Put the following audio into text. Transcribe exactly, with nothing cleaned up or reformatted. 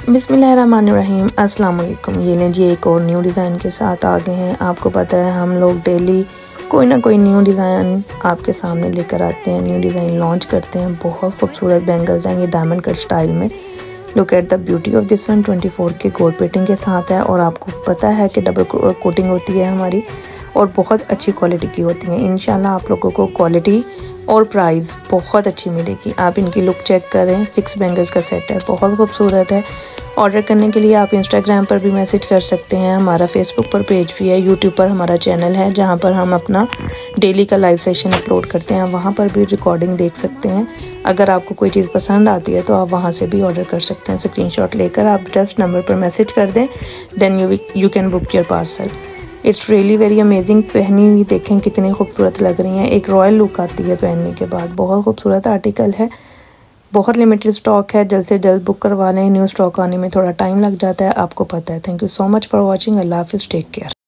बिस्मिल्लाहिर्रहमानिर्रहीम, अस्सलाम वालेकुम। ये लें जी एक और न्यू डिज़ाइन के साथ आ गए हैं। आपको पता है हम लोग डेली कोई ना कोई न्यू डिज़ाइन आपके सामने लेकर आते हैं, न्यू डिज़ाइन लॉन्च करते हैं। बहुत खूबसूरत बैंगल्स हैं ये डायमंड कट स्टाइल में। Look at the beauty of this one, twenty four के गोल्ड प्लेटिंग के साथ है और आपको पता है कि डबल कोटिंग होती है हमारी और बहुत अच्छी क्वालिटी की होती हैं। इंशाल्लाह आप लोगों को क्वालिटी और प्राइस बहुत अच्छी मिलेगी। आप इनकी लुक चेक करें। सिक्स बैंगल्स का सेट है, बहुत खूबसूरत है। ऑर्डर करने के लिए आप इंस्टाग्राम पर भी मैसेज कर सकते हैं। हमारा फेसबुक पर पेज भी है, यूट्यूब पर हमारा चैनल है जहां पर हम अपना डेली का लाइव सेशन अपलोड करते हैं। वहां पर भी रिकॉर्डिंग देख सकते हैं। अगर आपको कोई चीज़ पसंद आती है तो आप वहां से भी ऑर्डर कर सकते हैं। स्क्रीनशॉट लेकर आप जस्ट नंबर पर मैसेज कर दें, then you you can book your parcel. It's really very amazing. पहनी हुई देखें कितनी खूबसूरत लग रही हैं। एक रॉयल लुक आती है पहनने के बाद। बहुत खूबसूरत आर्टिकल है, बहुत लिमिटेड स्टॉक है। जल्द से जल्द बुक करवा लें। न्यू स्टॉक आने में थोड़ा टाइम लग जाता है, आपको पता है। Thank you so much for watching. अल्लाह हाफिज़, टेक केयर।